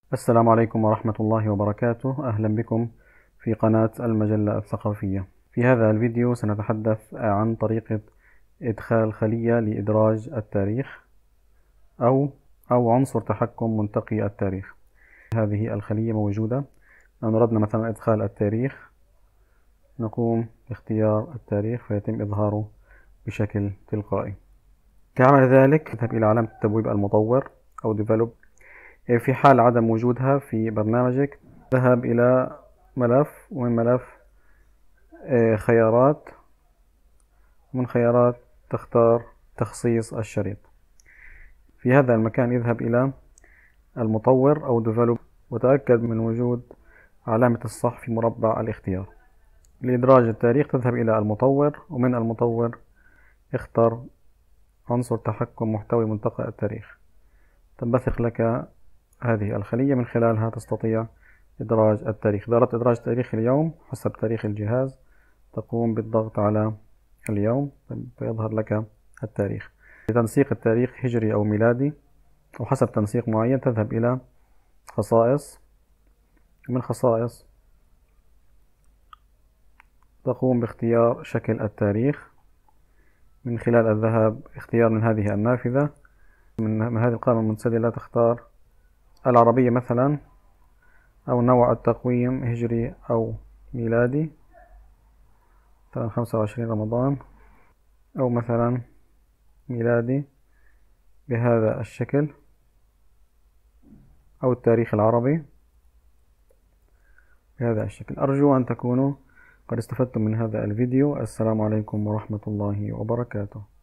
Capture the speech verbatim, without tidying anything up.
السلام عليكم ورحمة الله وبركاته. أهلا بكم في قناة المجلة الثقافية. في هذا الفيديو سنتحدث عن طريقة إدخال خلية لإدراج التاريخ أو أو عنصر تحكم منتقي التاريخ. هذه الخلية موجودة. لو أردنا مثلا إدخال التاريخ نقوم باختيار التاريخ فيتم إظهاره بشكل تلقائي. كعمل ذلك اذهب إلى علامة التبويب المطور أو Develop. في حال عدم وجودها في برنامجك ذهب إلى ملف، ومن ملف خيارات، ومن خيارات تختار تخصيص الشريط. في هذا المكان اذهب إلى المطور أو Develop وتأكد من وجود علامة الصح في مربع الاختيار. لإدراج التاريخ تذهب إلى المطور، ومن المطور اختر عنصر تحكم محتوي منتقى التاريخ. تنبثق لك هذه الخلية، من خلالها تستطيع إدراج التاريخ. إذا أردت إدراج تاريخ اليوم حسب تاريخ الجهاز تقوم بالضغط على اليوم فيظهر لك التاريخ. لتنسيق التاريخ هجري أو ميلادي أو حسب تنسيق معين تذهب إلى خصائص، من خصائص تقوم باختيار شكل التاريخ من خلال الذهاب اختيار من هذه النافذة. من هذه القائمة المنسدلة تختار العربية مثلا، أو نوع التقويم هجري أو ميلادي، مثلا خمسة وعشرين رمضان، أو مثلا ميلادي بهذا الشكل، أو التاريخ العربي بهذا الشكل. أرجو أن تكونوا قد استفدتم من هذا الفيديو. السلام عليكم ورحمة الله وبركاته.